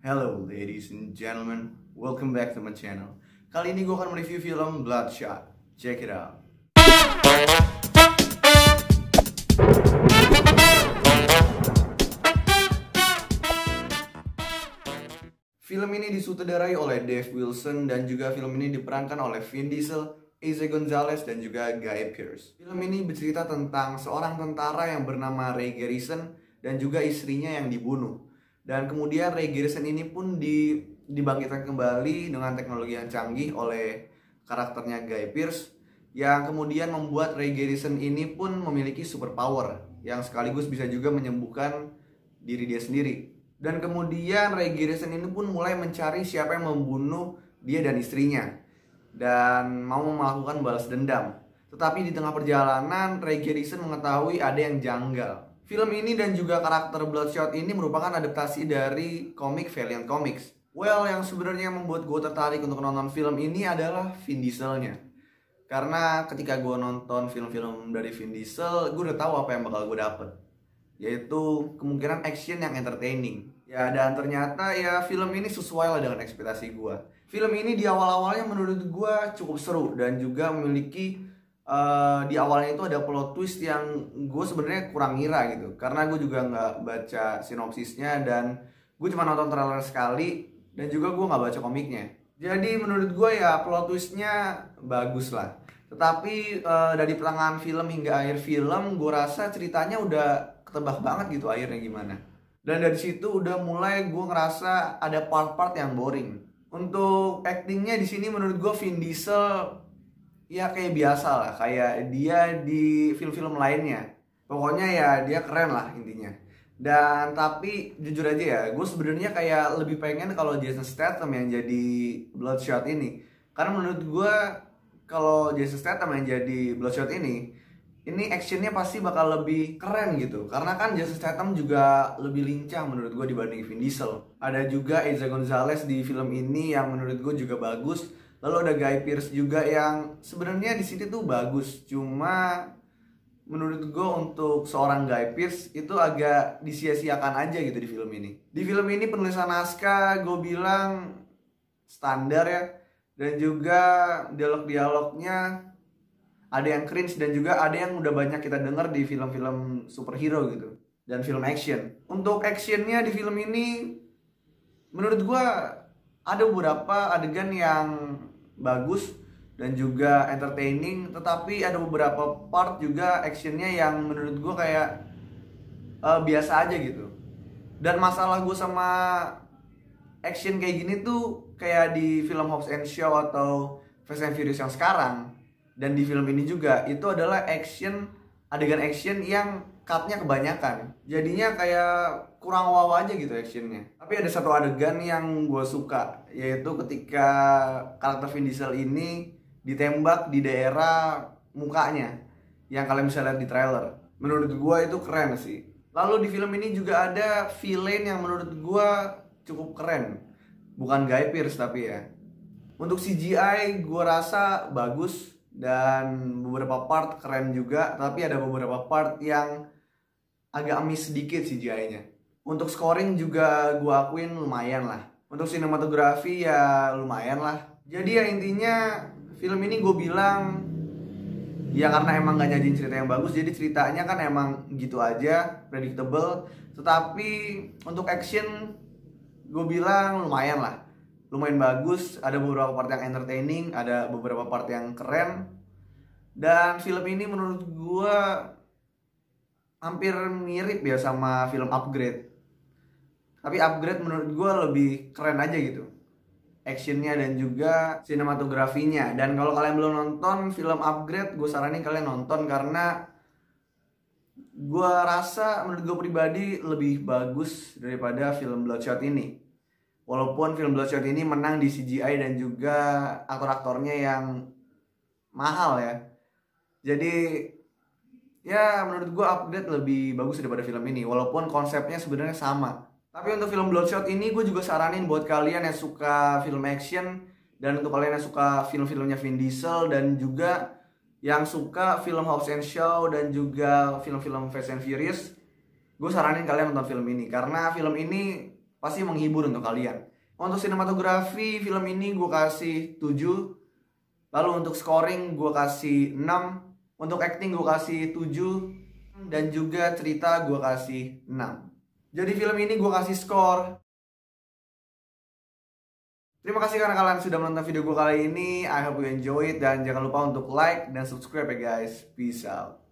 Hello ladies and gentlemen, welcome back to my channel. Kali ini gue akan mereview film Bloodshot. Check it out. Film ini disutradarai oleh Dave Wilson dan juga film ini diperankan oleh Vin Diesel, Eiza Gonzalez, dan juga Guy Pearce. Film ini bercerita tentang seorang tentara yang bernama Ray Garrison dan juga istrinya yang dibunuh. Dan kemudian Ray Garrison ini pun dibangkitkan kembali dengan teknologi yang canggih oleh karakternya Guy Pearce, yang kemudian membuat Ray Garrison ini pun memiliki superpower yang sekaligus bisa juga menyembuhkan diri dia sendiri. Dan kemudian Ray Garrison ini pun mulai mencari siapa yang membunuh dia dan istrinya dan mau melakukan balas dendam. Tetapi di tengah perjalanan Ray Garrison mengetahui ada yang janggal. Film ini dan juga karakter Bloodshot ini merupakan adaptasi dari komik Valiant Comics. Well, yang sebenarnya membuat gue tertarik untuk nonton film ini adalah Vin Dieselnya. Karena ketika gue nonton film-film dari Vin Diesel, gue udah tahu apa yang bakal gue dapet, yaitu kemungkinan action yang entertaining. Ya, dan ternyata ya film ini sesuai lah dengan ekspektasi gue. Film ini di awal-awalnya menurut gue cukup seru dan juga memiliki di awalnya itu ada plot twist yang gue sebenarnya kurang ngira gitu, karena gue juga nggak baca sinopsisnya dan gue cuma nonton trailer sekali dan juga gue nggak baca komiknya. Jadi menurut gue ya plot twistnya bagus lah, tetapi dari pertengahan film hingga akhir film gue rasa ceritanya udah ketebak banget gitu akhirnya gimana. Dan dari situ udah mulai gue ngerasa ada part-part yang boring. Untuk actingnya di sini menurut gue Vin Diesel ya kayak biasa lah, kayak dia di film-film lainnya. Pokoknya ya dia keren lah intinya. Dan tapi jujur aja ya, gue sebenarnya kayak lebih pengen kalau Jason Statham yang jadi Bloodshot ini. Karena menurut gue kalau Jason Statham yang jadi Bloodshot ini actionnya pasti bakal lebih keren gitu. Karena kan Jason Statham juga lebih lincah menurut gue dibanding Vin Diesel. Ada juga Eiza Gonzalez di film ini yang menurut gue juga bagus. Lalu ada Guy Pearce juga yang sebenarnya di sini tuh bagus, cuma menurut gue untuk seorang Guy Pearce itu agak disia-siakan aja gitu di film ini. Di film ini penulisan naskah gue bilang standar ya, dan juga dialog-dialognya ada yang cringe dan juga ada yang udah banyak kita dengar di film-film superhero gitu dan film action. Untuk actionnya di film ini menurut gue ada beberapa adegan yang bagus dan juga entertaining, tetapi ada beberapa part juga actionnya yang menurut gue kayak biasa aja gitu. Dan masalah gue sama action kayak gini tuh kayak di film Hobbs and Shaw atau Fast and Furious yang sekarang, dan di film ini juga itu adalah adegan action yang cutnya kebanyakan, jadinya kayak kurang wow aja gitu actionnya. Tapi ada satu adegan yang gue suka, yaitu ketika karakter Vin Diesel ini ditembak di daerah mukanya yang kalian bisa lihat di trailer. Menurut gue itu keren sih. Lalu di film ini juga ada villain yang menurut gue cukup keren, bukan Guy Pearce tapi ya. Untuk CGI gue rasa bagus dan beberapa part keren juga, tapi ada beberapa part yang agak miss sedikit CGI-nya. Untuk scoring juga gue akuin lumayan lah. Untuk sinematografi ya lumayan lah. Jadi ya intinya film ini gue bilang ya karena emang gak nyajin cerita yang bagus, jadi ceritanya kan emang gitu aja, predictable. Tetapi untuk action gue bilang lumayan lah, lumayan bagus. Ada beberapa part yang entertaining, ada beberapa part yang keren. Dan film ini menurut gue hampir mirip ya sama film Upgrade. Tapi Upgrade menurut gue lebih keren aja gitu actionnya dan juga sinematografinya. Dan kalau kalian belum nonton film Upgrade, gue saranin kalian nonton karena gue rasa menurut gue pribadi lebih bagus daripada film Bloodshot ini. Walaupun film Bloodshot ini menang di CGI dan juga aktor-aktornya yang mahal ya. Jadi ya menurut gue Upgrade lebih bagus daripada film ini, walaupun konsepnya sebenarnya sama. Tapi untuk film Bloodshot ini gue juga saranin buat kalian yang suka film action, dan untuk kalian yang suka film-filmnya Vin Diesel, dan juga yang suka film Hobbs and Shaw dan juga film-film Fast and Furious, gue saranin kalian nonton film ini. Karena film ini pasti menghibur untuk kalian. Untuk sinematografi film ini gue kasih 7. Lalu untuk scoring gue kasih 6. Untuk acting gue kasih 7. Dan juga cerita gue kasih 6. Jadi film ini gue kasih skor. Terima kasih karena kalian sudah menonton video gue kali ini. I hope you enjoy it. Dan jangan lupa untuk like dan subscribe ya guys. Peace out.